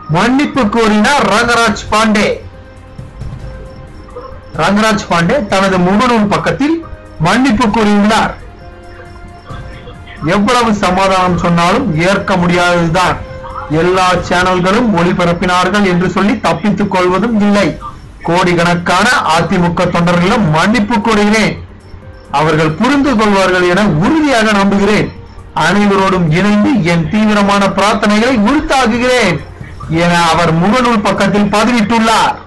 மன்னிப்பு கோரினார் ரங்கராஜ் பாண்டே. ரங்கராஜ் பாண்டே தனது முகநூல் பக்கத்தில் மன்னிப்பு கூறியுள்ளார். எவ்வளவு சமாதானம் சொன்னாலும் ஏற்க முடியாததுதான். எல்லா சேனல்களும் ஒளிபரப்பினார்கள் என்று சொல்லி தப்பித்துக் கொள்வதும் இல்லை. கோடிக்கணக்கான அதிமுக தொண்டர்களிடம் மன்னிப்பு கோருகிறேன். அவர்கள் புரிந்து கொள்வார்கள் என உறுதியாக நம்புகிறேன். அனைவரோடும் இணைந்து என் தீவிரமான பிரார்த்தனைகளை உறுத்தாக்குகிறேன் என அவர் முகநூல் பக்கத்தில் பதிவிட்டுள்ளார்.